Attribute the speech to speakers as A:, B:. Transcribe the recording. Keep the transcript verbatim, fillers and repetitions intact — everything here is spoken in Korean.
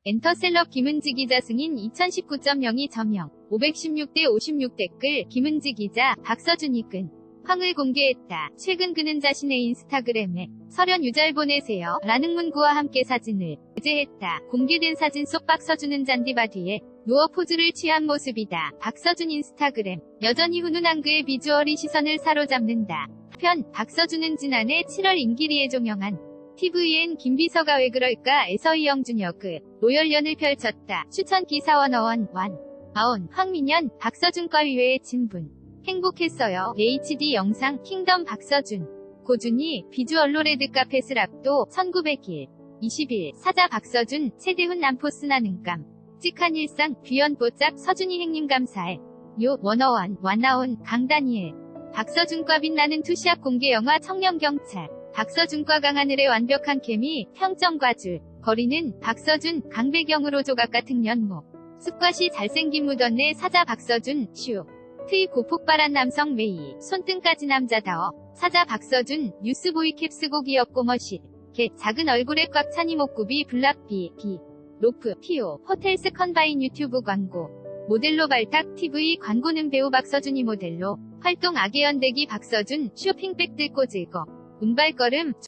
A: 엔터셀럽 김은지 기자 승인 이천십구 점 영이 점영. 오백십육 대 오십육 댓글 김은지 기자, 박서준이 끈 황을 공개했다. 최근 그는 자신의 인스타그램에 설현 유잘 보내세요 라는 문구와 함께 사진을 게재했다. 공개된 사진 속 박서준은 잔디바 뒤에 누워 포즈를 취한 모습이다. 박서준 인스타그램. 여전히 훈훈한 그의 비주얼이 시선을 사로잡는다. 한편 박서준은 지난해 칠월 임기리에 종영한 티브이엔 김비서가 왜 그럴까 에서 이영준 역의 로열연을 펼쳤다. 추천 기사원 어원 완 아온 황민현 박서준과 의외의 친분 행복했어요. 에이치디 영상 킹덤 박서준 고준희 비주얼로 레드카펫을 앞도 천구백 일 이십 일 사자 박서준 최대훈 남포스나 능감 찍한 일상 귀연뽀짝 서준이 행님 감사해 요 원어원 완나온 강다니엘 박서준과 빛나는 투샷 공개 영화 청년경찰 박서준과 강하늘의 완벽한 케미 평점과 줄 거리는 박서준 강배경으로 조각같은 연목 습과시 잘생긴 무던내 사자 박서준 슈 트윗 고폭발한 남성 메이 손등까지 남자다워 사자 박서준 뉴스보이 캡쓰고 귀엽고 멋있 개 작은 얼굴에 꽉 찬 이목구비 블락비 비 로프 피오 호텔스 컨바인 유튜브 광고 모델로 발탁 티브이 광고는 배우 박서준이 모델로 활동 악의 연대기 박서준 쇼핑백 들고 즐거 운발걸음